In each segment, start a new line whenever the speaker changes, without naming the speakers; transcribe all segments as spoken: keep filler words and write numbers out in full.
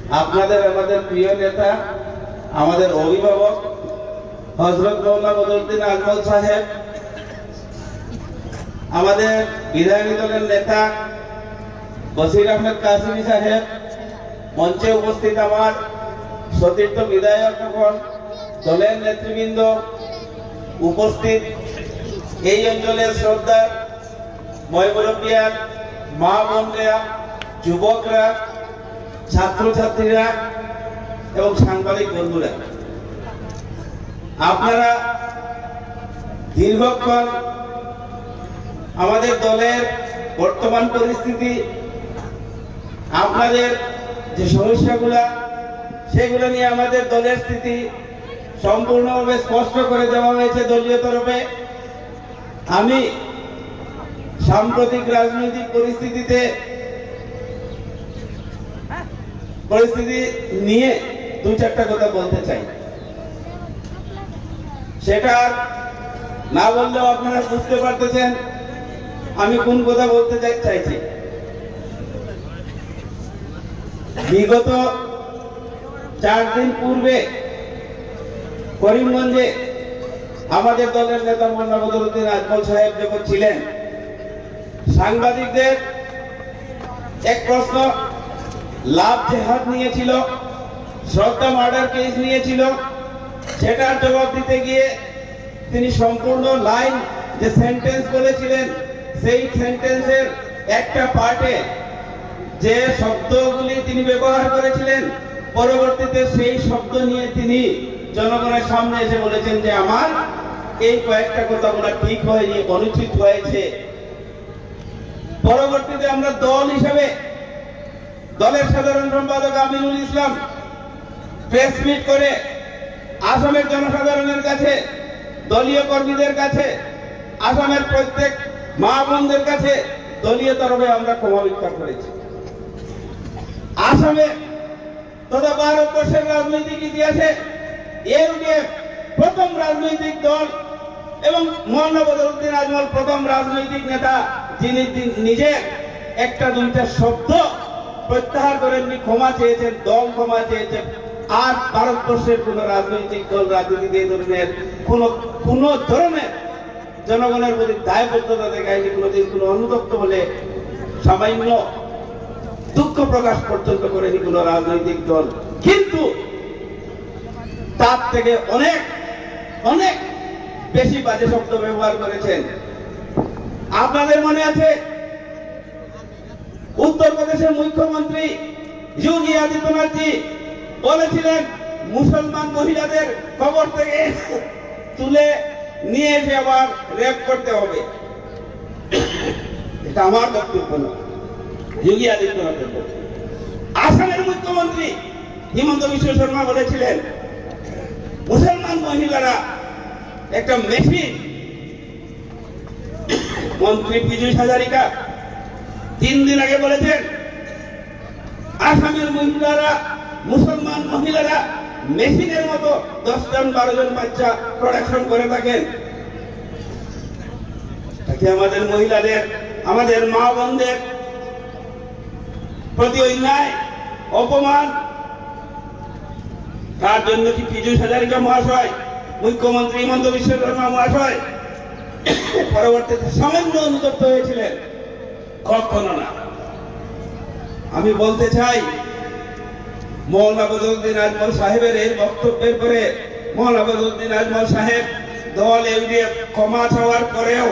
আপনাদের আমাদের প্রিয় নেতা, আমাদের অভিভাবক হযরত মওলানা বদরুদ্দিন আজমল সাহেব, আমাদের বিধায়ী দলের নেতা বশির আহমেদ কাসিমি সাহেব, মঞ্চে উপস্থিত আমার সতীর্থ বিধায়কগণ, দলের নেতৃবৃন্দ, উপস্থিত এই অঞ্চলের শ্রদ্ধার ময়মুরব্বিয়ান, মা বোনরা, যুবকরা, ছাত্রছাত্রীরা এবং সাংবাদিক বন্ধুরা, আপনারা দীর্ঘক্ষণ আমাদের দলের বর্তমান পরিস্থিতি, আপনাদের যে সমস্যাগুলা সেগুলো নিয়ে আমাদের দলের স্থিতি সম্পূর্ণভাবে স্পষ্ট করে দেওয়া হয়েছে দলীয় তরফে। আমি সাম্প্রতিক রাজনৈতিক পরিস্থিতিতে পরিস্থিতি নিয়ে দুই চারটা কথা বলতে চাই। সেটা না বললেও আপনারা বুঝতে পারতেছেন আমি কোন কথা বলতে চাইছি। বিগত চার দিন পূর্বে করিমগঞ্জে আমাদের দলের নেতা মওলানা বদরুদ্দিন আজমল সাহেব যখন ছিলেন, সাংবাদিকদের এক প্রশ্ন লাভ জেহাদ নিয়েছিল, শ্রদ্ধা মার্ডার কেস নিয়েছিল, সেটার জবাব দিতে গিয়ে তিনি সম্পূর্ণ লাইন যে সেন্টেন্স বলেছিলেন সেই সেন্টেন্সের একটা পার্টে যে শব্দগুলি তিনি ব্যবহার করেছিলেন, পরবর্তীতে সেই শব্দ নিয়ে তিনি জনগণের সামনে এসে বলেছেন যে আমার এই কয়েকটা কথা বলা ঠিক হয়নি, অনুচিত হয়েছে। পরবর্তীতে আমরা দল হিসাবে দলের সাধারণ সম্পাদক আমিনুল ইসলাম প্রেস মিট করে আসামের জনসাধারণের কাছে, দলীয় কর্মীদের কাছে, আসামের প্রত্যেক মা বোনদের কাছে দলীয় তরফে আমরা ক্ষমা ভিক্ষা করেছি। আসামে তথা ভারতবর্ষের রাজনৈতিক ইতিহাসে ইউডিএফ প্রথম রাজনৈতিক দল এবং মওলানা বদরুদ্দিন আজমল প্রথম রাজনৈতিক নেতা যিনি নিজে একটা দুইটা শব্দ প্রত্যাহার করেননি, ক্ষমা চেয়েছেন, দল ক্ষমা চেয়েছেন। আর ভারতবর্ষের কোন রাজনৈতিক দল রাজনীতিতে এই ধরনের কোন কোন ধরনের জনগণের প্রতি দায়বদ্ধতা দেখায়নি, কোনোদিন কোন অনুতপ্ত বলে সামান্য দুঃখ প্রকাশ পর্যন্ত করেনি কোন রাজনৈতিক দল। কিন্তু তার থেকে অনেক অনেক বেশি বাজে শব্দ ব্যবহার করেছেন। আপনাদের মনে আছে উত্তরপ্রদেশের মুখ্যমন্ত্রী যোগী আদিত্যনাথজি বলেছিলেন মুসলমান মহিলাদের কবর থেকে তুলে নিয়ে এসে আবার রেপ করতে হবে। এটা আমার বক্তব্য না, যোগী আদিত্যনাথের বক্তব্য। আসামের মুখ্যমন্ত্রী হিমন্ত বিশ্ব শর্মা বলেছিলেন মুসলমান মহিলারা একটা মেশিন। মন্ত্রী পীযূষ হাজারিকা তিন দিন আগে বলেছেন আসামের মহিলারা, মুসলমান মহিলারা মেশিনের মতো দশ জন বারো জন বাচ্চা প্রোডাকশন করে থাকেন। তাকে আমাদের মহিলাদের, আমাদের মা বোনদের প্রতি অন্যায়, অপমান, তার জন্য কি পীযূষ হাজারিকা মহাশয়, মুখ্যমন্ত্রী হিমন্ত বিশ্ব শর্মা মহাশয় পরবর্তীতে সামান্য অনুতপ্ত হয়েছিলেন? কখনো না। আমি বলতে চাই মওলানা বদরুদ্দিন আজমল সাহেবের এই বক্তব্যের পরে মওলানা বদরুদ্দিন আজমল সাহেব দল ইউডিএফ ক্ষমা চাওয়ার পরেও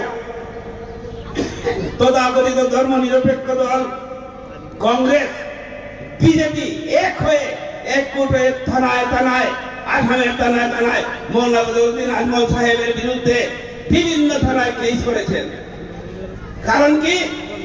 তথাকথিত ধর্ম নিরপেক্ষ দল কংগ্রেস, বিজেপি এক হয়ে একজোট হয়ে থানায় থানায়, আসামের থানায় থানায় মওলানা বদরুদ্দিন আজমল সাহেবের বিরুদ্ধে বিভিন্ন থানায় কেস করেছেন। কারণ কি?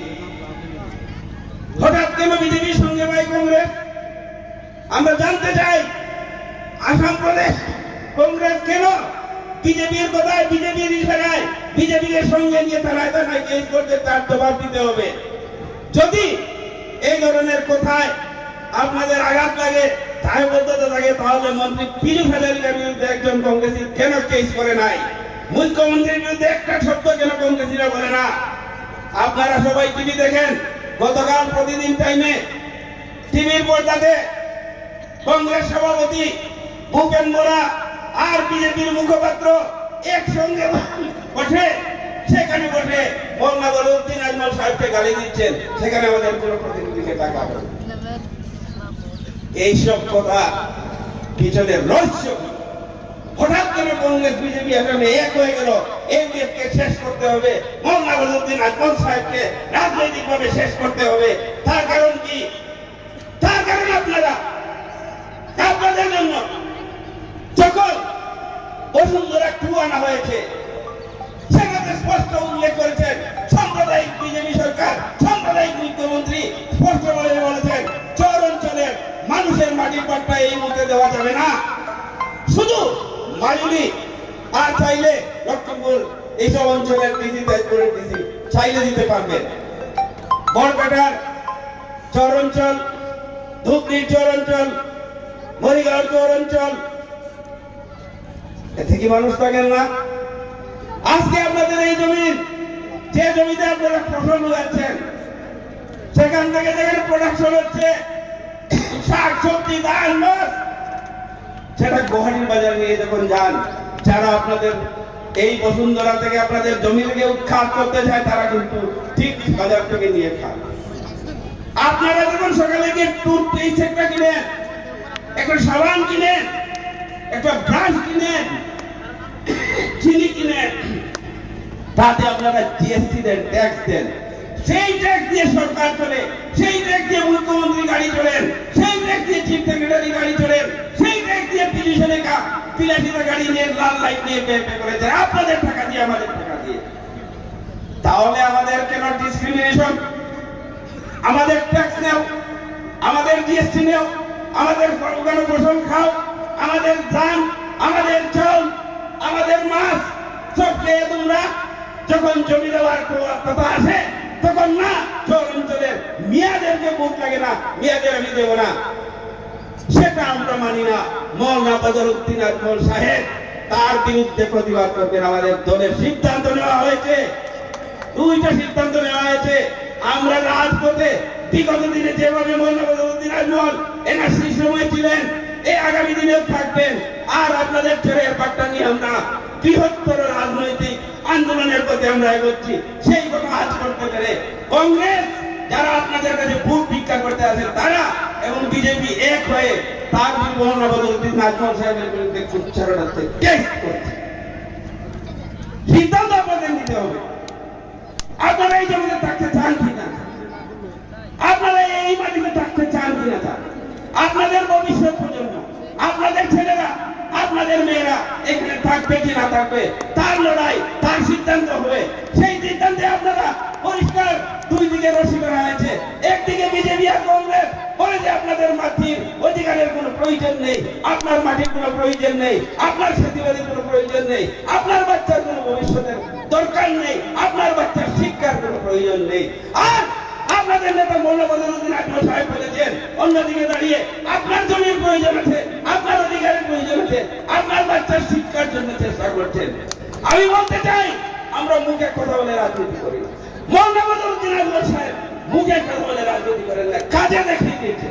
হঠাৎ কেন বিজেপির সঙ্গে ভাই কংগ্রেস? আমরা জানতে চাই আসাম প্রদেশ কংগ্রেস কেন বিজেপির কথায়, বিজেপির ইশারায় বিজেপির সঙ্গে নিয়ে থানায় থানায় কেস করতে, তার জবাব দিতে হবে। যদি এই ধরনের কথায় আপনাদের আঘাত লাগে, দায়বদ্ধতা থাকে, তাহলে মন্ত্রী পীযূষ হাজারিকার বিরুদ্ধে একজন কংগ্রেসী কেন কেস করে নাই? মুখ্যমন্ত্রীর বিরুদ্ধে একটা শব্দ কেন কংগ্রেসীরা বলে না? আপনারা সবাই টিভি দেখেন, গতকাল প্রতিদিন টাইমে টিভির পর্দাতে কংগ্রেস সভাপতি ভূপেন বোরা আর বিজেপির মুখপাত্র একসঙ্গে বসে সেখানে বসে মৌলানা বদরুদ্দিন আজমল সাহেবকে গালি দিচ্ছেন, সেখানে আমাদের কোনো প্রতিনিধিকে ডাকা হবে। এইসব কথা পিছনে রহস্য হঠাৎ করে কংগ্রেস বিজেপি এখানে এক হয়ে গেল, এনডিএফকে শেষ করতে হবে, মৌলানা বদরুদ্দিন আজমল সাহেবকে রাজনৈতিকভাবে শেষ করতে হবে। তার কারণ কি? তার কারণ আপনারা আপনাদের জন্য যখন বসুন্ধরা টু আনা হয়েছে সেখানে স্পষ্ট উল্লেখ করেছেন সাম্প্রদায়িক বিজেপি সরকার, সাম্প্রদায়িক মুখ্যমন্ত্রী স্পষ্ট বলে বলেছেন চর অঞ্চলের মানুষের মাটির পাট্টা এই মুহূর্তে দেওয়া যাবে না, শুধু মাজুলি আর চাইলে লক্ষ্মীপুর এইসব অঞ্চলের ডিসি তেজপুরের ডিসি চাইলে দিতে পারবেন। বরপেটার চর অঞ্চল, ধুবড়ির চর অঞ্চল, মরিগাঁওর চর অঞ্চল, এতে কি মানুষ থাকেন না? আজকে আপনাদের এই জমিন, যে জমিতে আপনারা ফসল উগাচ্ছেন, সেখান থেকে যেখানে প্রোডাকশন হচ্ছে শাক সবজি ডাল মাছ, সেটা গুয়াহাটির বাজারে নিয়ে যখন যান, যারা আপনাদের এই বসুন্ধরা থেকে আপনাদের জমি থেকে উৎখাত করতে চায় তারা কিন্তু ঠিক বাজার থেকে নিয়ে খান। আপনারা যখন সকালে গিয়ে টুথপেস্ট একটা কিনেন, একটা সাবান কিনেন, একটা ব্রাশ কিনেন, চিনি কিনেন, তাতে আপনারা জিএসটি দেন, ট্যাক্স দেন, সেই ট্যাক্স দিয়ে সরকার চলে, সেই ট্যাক্স দিয়ে মুখ্যমন্ত্রী গাড়ি চলেন, সেই ট্যাক্স দিয়ে চিফ সেক্রেটারি গাড়ি চলেন, সেই ট্যাক্স দিয়ে পিটিশনে বিলাসিতা গাড়ি নিয়ে লাল লাইট নিয়ে বের বের করে দেন আপনাদের টাকা দিয়ে, আমাদের টাকা দিয়ে। তাহলে আমাদের কেন ডিসক্রিমিনেশন? আমাদের ট্যাক্স নেও, আমাদের জিএসটি নেও, আমাদের ওখানে ফসল খাও, আমাদের ধান, আমাদের চাল, আমাদের মাছ সব খেয়ে তোমরা যখন জমি দেওয়ার কথা আসে তখন না চর অঞ্চলের মিয়াদেরকে ভোট লাগে না, মিয়াদের আমি দেবো না, সেটা আমরা মানি না। মৌলানা বদরুদ্দিন আজমল সাহেব তার বিরুদ্ধে প্রতিবাদ করবেন। আমাদের দলের সিদ্ধান্ত নেওয়া হয়েছে, দুইটা সিদ্ধান্ত নেওয়া হয়েছে। আমরা রাজপথে বিগত দিনে যেভাবে মৌলানা বদরুদ্দিন আজমল এনআরসির সময় ছিলেন, এই আগামী দিনেও থাকবেন। আর আপনাদের ছেড়ে পাট্টা নিয়ে আমরা বৃহত্তর রাজনৈতিক আন্দোলনের প্রতি আমরা এগোচ্ছি। সেই কথা আজ করতে পেরে কংগ্রেস যারা আপনাদের কাছে ভোট ভিক্ষা করতে আসেন তারা এবং বিজেপি এক হয়ে তার মৌলানা বদরুদ্দিন আজমল সাহেবের বিরুদ্ধে উচ্চারণার্থে টেস্ট করছে। সিদ্ধান্ত আপনাদের নিতে হবে। আপনারা এই জমিতে থাকতে চান কিনা, আপনারা এই মাটিতে থাকতে চান কিনা, আপনাদের ভবিষ্যৎ প্রজন্ম, আপনাদের ছেলেরা, আপনাদের মেয়েরা এখানে থাকবে কি না থাকবে তার লড়াই, তার সিদ্ধান্ত হবে। সেই সিদ্ধান্তে আপনারা পরিষ্কার দুই দিকে রশি করা হয়েছে। একদিকে বিজেপি আর কংগ্রেস বলে যে আপনাদের মাটির অধিকারের কোনো প্রয়োজন নেই, আপনার মাটির কোনো প্রয়োজন নেই, আপনার খেতিবাড়ির কোনো প্রয়োজন নেই, আপনার বাচ্চার কোনো ভবিষ্যতের দরকার নেই, আপনার বাচ্চার শিক্ষার কোনো প্রয়োজন নেই। আর আপনাদের নেতা মৌলানা বদরুদ্দিন আজমল সাহেব বলেছেন অন্যদিকে দাঁড়িয়ে আপনার জমির প্রয়োজন আছে, আপনার অধিকারের প্রয়োজন আছে, আপনার বাচ্চার শিক্ষার জন্য চেষ্টা করছেন। আমি বলতে চাই আমরা মুখে কথা বলে রাজনীতি করি না। মৌলানা বদরুদ্দিন আজমল সাহেব মুখে কথা বলে রাজনীতি করেন না, কাজে দেখিয়ে দিয়েছে।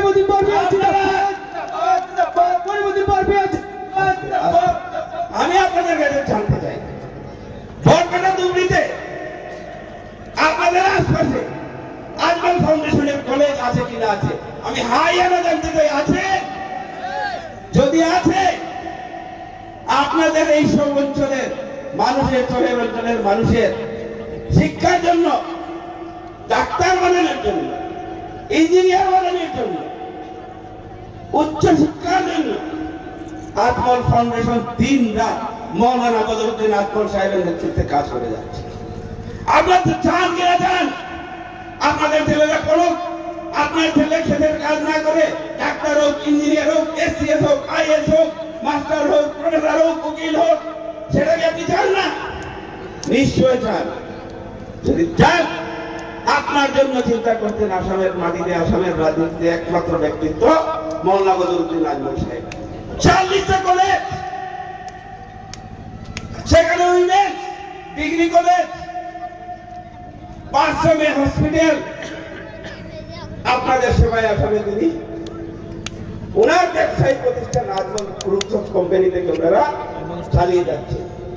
আমি আপনাদের কাছে জানতে চাই বরপেটা ধুবড়িতে আপনাদের আশপাশে আজমল ফাউন্ডেশনের কলেজ আছে কিনা আছে? আমি হাইয়ানা জানতে চাই আছে? যদি আছে আপনাদের এই সব অঞ্চলের মানুষের, চরের অঞ্চলের মানুষের শিক্ষার জন্য, ডাক্তার বানানোর জন্য, ইঞ্জিনিয়ার বানানোর জন্য, উচ্চ শিক্ষার জন্য আজমল ফাউন্ডেশন দিন রাত মৌলানা বদরুদ্দিন আজমল সাহেবের নেতৃত্বে কাজ করে যাচ্ছে। আপনার চান কিনা চান আপনাদের ছেলেরা করুক, আপনার ছেলে খেতের কাজ না করে ডাক্তার হোক, ইঞ্জিনিয়ার হোক, এসসিএস হোক, আইএস হোক, মাস্টার হোক, প্রফেসর হোক, উকিল হোক, সেটাকে আপনি চান না? নিশ্চয় চান। যদি চান আপনার জন্য চিন্তা করতেন আসামের মাটিতে, আসামের রাজনীতিতে একমাত্র ব্যক্তিত্ব মৌলানা বদরুদ্দিন আজমল সাহেব। চল্লিশটা কলেজ, সেখানে উইমেন্স ডিগ্রি কলেজ, পাঁচশো মেয়ে হসপিটাল আপনাদের সেবায় আসামে তিনি ওনার ব্যবসায়িক প্রতিষ্ঠান আজমল গ্রুপ অফ কোম্পানি থেকে ওনারা চালিয়ে যাচ্ছে।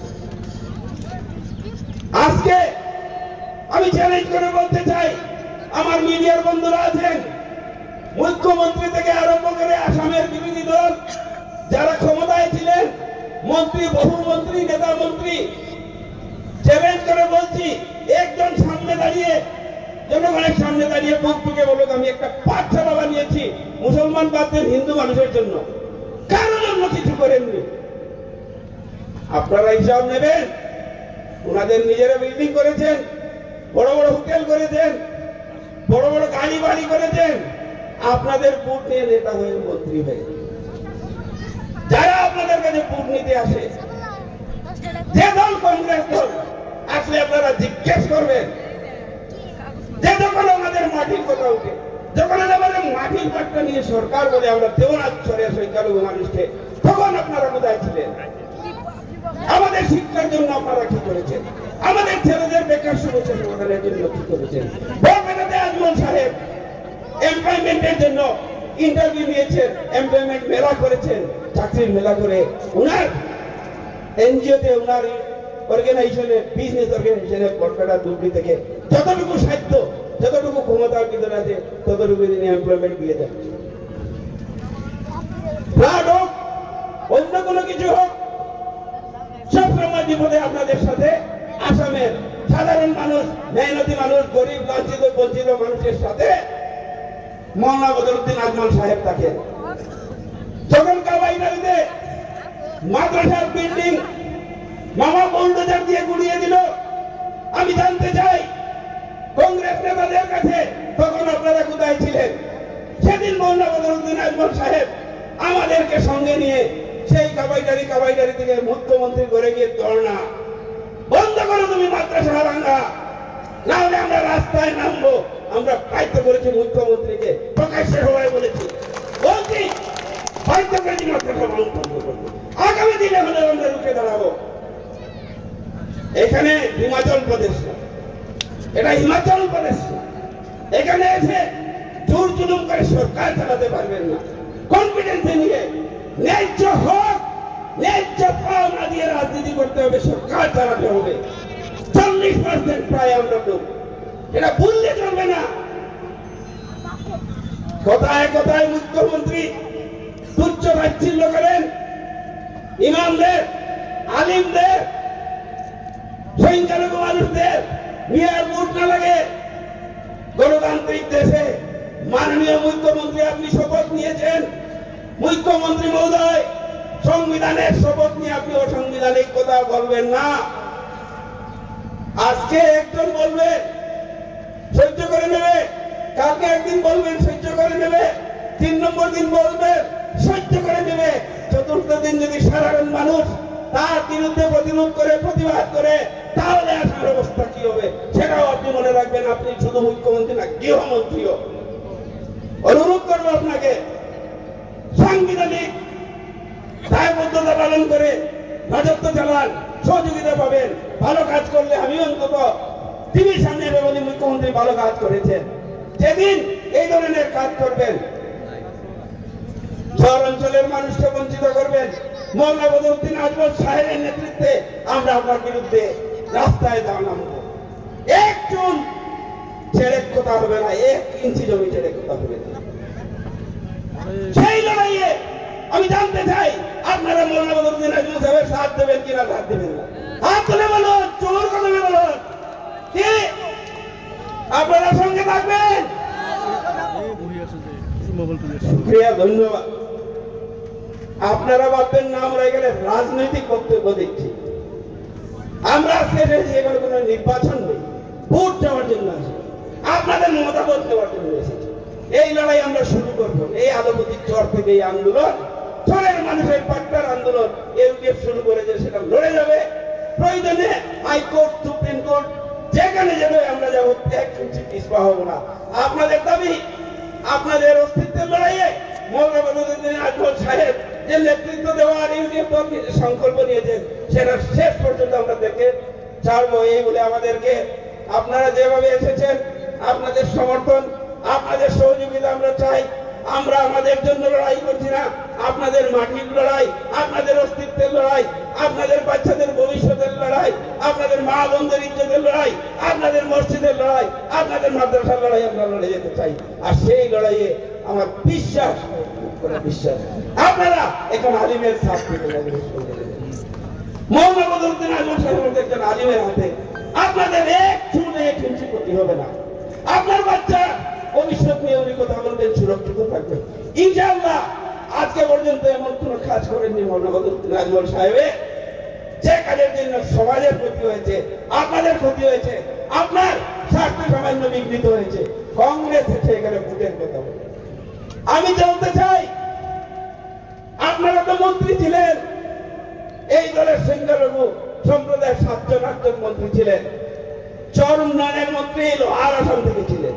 আজকে আমি চ্যালেঞ্জ করে বলতে চাই, আমার মিডিয়ার বন্ধুরা আছেন, মুখ্যমন্ত্রী থেকে আরম্ভ করে আসামের বিরোধী দল যারা ক্ষমতায় ছিলেন, মন্ত্রী, বহু মন্ত্রী, নেতা মন্ত্রী, চ্যালেঞ্জ করে বলছি, একজন সামনে দাঁড়িয়ে, জনগণের সামনে দাঁড়িয়ে বুক টুকে বলুক আমি একটা পাঠশালা বানিয়েছি মুসলমান বাদ দেন হিন্দু মানুষের জন্য, কারোর জন্য কিছু করেননি। আপনারা হিসাব নেবেন। ওনাদের নিজেরা বিল্ডিং করেছেন, বড় বড় হোটেল করেছেন, বড় বড় গাড়ি বাড়ি করেছেন, আপনাদের ভোট নিয়ে নেতা হয়ে মন্ত্রী হয়ে যারা আপনাদের কাছে ভোট নিতে আসে, যে দল কংগ্রেস দল আসলে আপনারা জিজ্ঞেস করবেন যে যখন আমাদের মাটির কথা উঠে, যখন আমাদের মাটির পাটটা নিয়ে সরকার বলে আমরা দেওয়াজ ছড়ে সংখ্যালঘু মানুষকে, তখন আপনারা কোথায় ছিলেন? আমাদের শিক্ষার জন্য আপনারা কি করেছেন? আমাদের ছেলেদের বেকার সমস্যা সমাধানের জন্য কি করেছেন? বরপেটাতে আজমল সাহেব এমপ্লয়মেন্টের জন্য ইন্টারভিউ নিয়েছেন, এমপ্লয়মেন্ট মেলা করেছেন, চাকরির মেলা করে ওনার এনজিওতে, ওনার অর্গানাইজেশনে, বিজনেস অর্গানাইজেশনে বরপেটা দুর্গি থেকে যতটুকু সাধ্য, যতটুকু ক্ষমতার ভিতরে আছে ততটুকু তিনি এমপ্লয়মেন্ট দিয়ে দেন। ফ্লাড হোক, অন্য কোনো কিছু হোক, সবসময় বিপদে আপনাদের সাথে আসামের সাধারণ মানুষ, মেহনতি মানুষ, গরিব, লাঞ্ছিত, বঞ্চিত মানুষের সাথে মৌলানা বদরুদ্দিন আজমল সাহেব থাকেন। যখন কাবাইনারিতে মাদ্রাসার বিল্ডিং মামা বুলডোজার দিয়ে গুড়িয়ে দিল, আমি জানতে চাই কংগ্রেস নেতাদের কাছে তখন আপনারা কোথায় ছিলেন? সেদিন মৌলানা বদরুদ্দিন আজমল সাহেব আমাদেরকে সঙ্গে নিয়ে সেই কাবাইডারি কাবাইডারি থেকে মুখ্যমন্ত্রী করে গিয়ে ধর্ণা বন্ধ করো, তুমি মাদ্রাসা হারাঙ্গা, না হলে আমরা রাস্তায় নামবো। আমরা বাধ্য করেছি মুখ্যমন্ত্রীকে, প্রকাশ্যে সবাই বলেছি, বলছি বাধ্য করেছি মাদ্রাসা বন্ধ করবো, আগামী দিনে হলে আমরা রুখে দাঁড়াবো। এখানে হিমাচল প্রদেশ, এটা হিমাচল প্রদেশ, এখানে এসে জোর জুলুম করে সরকার চালাতে পারবেন না। কনফিডেন্স নিয়ে ন্যায্য হক, ন্যায্য পাওনা দিয়ে রাজনীতি করতে হবে, সরকার চালাতে হবে। চল্লিশ পার্সেন্ট প্রায় আমরা লোক, এটা ভুললে চলবে না। কথায় কথায় মুখ্যমন্ত্রী তুচ্ছ তাচ্ছিল্য করেন ইমামদের, আলিমদের, সংখ্যালঘু মানুষদের নিয়ে আর ভোট না লাগে। গণতান্ত্রিক দেশে মাননীয় মুখ্যমন্ত্রী আপনি শপথ নিয়েছেন, মুখ্যমন্ত্রী মহোদয় সংবিধানের শপথ নিয়ে আপনি অসাংবিধানিক কথা বলবেন না। আজকে একজন বলবেন সহ্য করে নেবে, কালকে একদিন বলবেন সহ্য করে নেবে, তিন নম্বর দিন বলবেন সহ্য করে নেবে, চতুর্থ দিন যদি সাধারণ মানুষ তার বিরুদ্ধে প্রতিরোধ করে, প্রতিবাদ করে, তাহলে আসার অবস্থা কি হবে সেটাও আপনি মনে রাখবেন। আপনি শুধু মুখ্যমন্ত্রী না, গৃহমন্ত্রীও। অনুরোধ করবো আপনাকে সাংবিধানিক দায়বদ্ধতা পালন করে রাজত্ব চালান, সহযোগিতা পাবেন। ভালো কাজ করলে আমি অন্তত টিভির সামনে বলি মুখ্যমন্ত্রী ভালো কাজ করেছেন। যেদিন এই ধরনের কাজ করবেন, শহর অঞ্চলের মানুষকে বঞ্চিত করবেন, মৌলানা বদরুদ্দিন আজমল সাহেবের নেতৃত্বে আমরা আপনার বিরুদ্ধে রাস্তায় নামবো। এক চুল ছেড়ে কথা হবে না, এক ইঞ্চি জমি ছেড়ে কথা হবে না। সেই লড়াইয়ে আমি জানতে চাই আপনারা মৌলানা বদরুদ্দিন আজমল সাহেবের সাথ দেবেন কিনা, সাথ দেবেন না। হাত তুলে বলুন, চোর কদমে বলুন, কি আপনারা সঙ্গে থাকবেন? শুক্রিয়া, ধন্যবাদ। আপনারা ভাববেন না আমরা এখানে রাজনৈতিক বক্তব্য দিচ্ছি। আমরা আজকে এখানে কোনো নির্বাচন নেই, ভোট দেওয়ার জন্য আসি, আপনাদের মতামত দেওয়ার জন্য এসেছি। এই লড়াই আমরা শুরু করবো। এই আলোপতির চর থেকে এই আন্দোলন, চরের মানুষের পাট্টার আন্দোলন ইউপিএফ শুরু করেছে, সেটা লড়ে যাবে। প্রয়োজনে হাইকোর্ট, সুপ্রিম কোর্ট যেখানে যাবে আমরা যাবো, এক ইঞ্চি পিছপা হবো না। আপনাদের দাবি, আপনাদের অস্তিত্বের লড়াইয়ে মৌলানা বদরুদ্দিন আজমল সাহেব যে নেতৃত্ব দেওয়ার ইউপিএফ সংকল্প নিয়েছেন, সেটা শেষ পর্যন্ত আমরা দেখে ছাড়বো। এই বলে আমাদেরকে আপনারা যেভাবে এসেছেন, আপনাদের সমর্থন, আপনাদের সহযোগিতা আমরা চাই। আমরা আমাদের জন্য লড়াই করছি না, আপনাদের মাটির লড়াই, আপনাদের অস্তিত্বের লড়াই, আপনাদের বাচ্চাদের ভবিষ্যতের লড়াই, আপনাদের মা বোনদের ইজ্জতের লড়াই, আপনাদের মসজিদের লড়াই, আপনাদের মাদ্রাসার লড়াই আমরা লড়ে যেতে চাই। আর সেই লড়াইয়ে আমার বিশ্বাস বিশ্বাস আপনারা এখন আলিমের সাথ থেকে মৌলানা বদরুদ্দিন আজমল সাহেবের একজন আলিমের হাতে আপনাদের এক চুলে এক ইঞ্চি ক্ষতি হবে না। আপনার বাচ্চা ভবিষ্যৎ নিয়ে উনি কথা বলবেন, সুরক্ষিত থাকবে ইনশাআল্লাহ। আজকে পর্যন্ত এমন কোন কাজ করেননি মৌলানা বদরুদ্দিন আজমল সাহেবের যে কাজের জন্য সমাজের ক্ষতি হয়েছে, আপনাদের ক্ষতি হয়েছে, আপনার স্বার্থ সামান্য বিঘ্নিত হয়েছে। কংগ্রেস এসে এখানে ভোটের কথা বলে। আমি জানতে চাই, আপনারা তো মন্ত্রী ছিলেন, এই দলের সংখ্যালঘু সম্প্রদায়ের সাতজন আটজন মন্ত্রী ছিলেন, চর উন্নয়নের মন্ত্রী লোহার আসাম থেকে ছিলেন।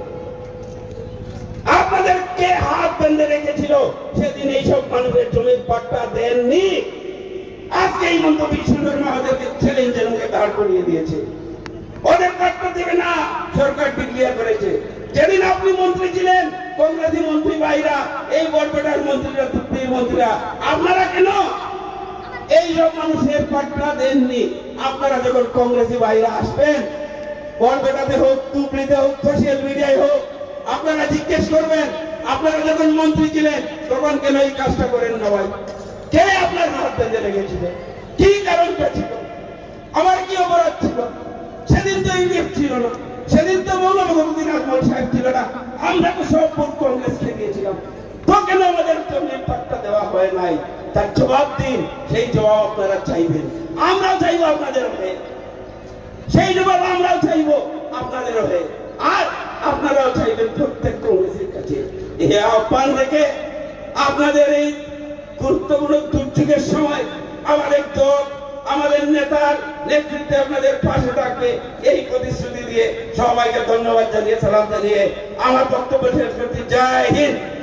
আপনাদের কে হাত বেঁধে রেখেছিল সেদিন এইসব মানুষের জমির পাট্টা দেননি? আজকে এই মন্তব্য সুন্দর মহাদেবকে চ্যালেঞ্জের মুখে দাঁড় করিয়ে দিয়েছে। ওদের পাট্টা দেবে না, সরকার ডিক্লিয়ার করেছে। যেদিন আপনি মন্ত্রী ছিলেন, কংগ্রেসী মন্ত্রী ভাইরা, এই বরপেটার মন্ত্রীরা, তুর্তির মন্ত্রীরা, আপনারা কেন এইসব মানুষের পাট্টা দেননি? আপনারা যখন কংগ্রেসী ভাইরা আসবেন, বরপেটাতে হোক, তুবড়িতে হোক, সোশ্যাল মিডিয়ায় হোক, আপনারা জিজ্ঞেস করবেন আপনারা যখন মন্ত্রী ছিলেন তখন কেন এই কাজটা করেন না ভাই? কে আপনার হাত বেঁধে রেখেছিল? কি কারণটা ছিল? আমার কি অপরাধ ছিল? সেদিন তো ইউনিট ছিল না, সেদিন তো মৌলানা বদরুদ্দিন আজমল সাহেব ছিল না, আমরা তো সব ভোট কংগ্রেসকে দিয়েছিলাম। তো কেন আমাদের জমির পাট্টা দেওয়া হয় নাই? তার জবাব দিন। সেই জবাব আপনারা চাইবেন, আমরাও চাইবো আপনাদের হয়ে। সেই জবাব আমরাও চাইবো আপনাদের হয়ে, আর আপনারাও চাইবেন প্রত্যেক কংগ্রেসের কাছে। এই আহ্বান রেখে আপনাদের এই গুরুত্বপূর্ণ দুর্যোগের সময় আমাদের দল, আমাদের নেতার নেতৃত্বে আপনাদের পাশে থাকবে এই প্রতিশ্রুতি দিয়ে সবাইকে ধন্যবাদ জানিয়ে, সালাম জানিয়ে আমার বক্তব্য শেষ করছি। জয় হিন্দ।